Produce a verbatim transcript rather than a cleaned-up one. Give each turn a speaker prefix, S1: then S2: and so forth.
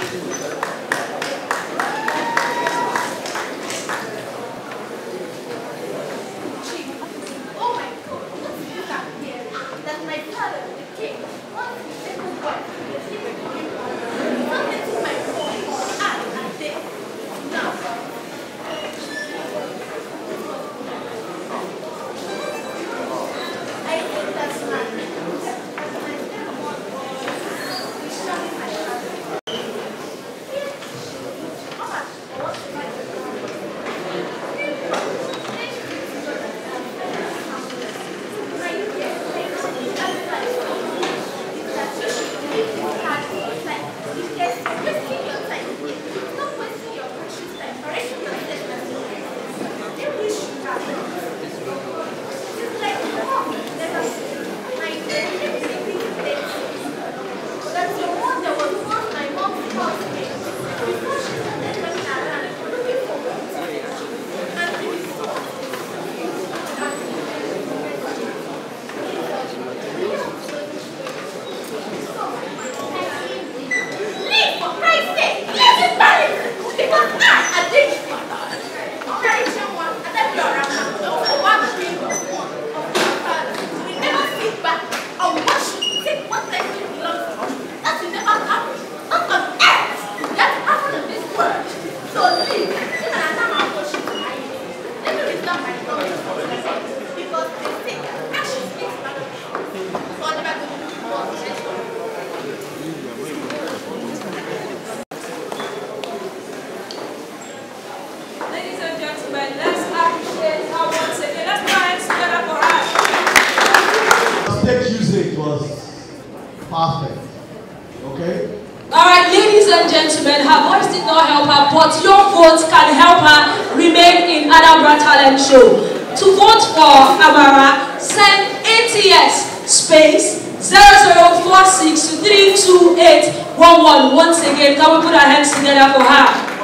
S1: Perfect. Okay?
S2: Alright, ladies and gentlemen, her voice did not help her, but your votes can help her remain in Anambra Talent Show. To vote for Amara, send A T S space zero zero four six three two eight one one. Once again, can we put our hands together for her?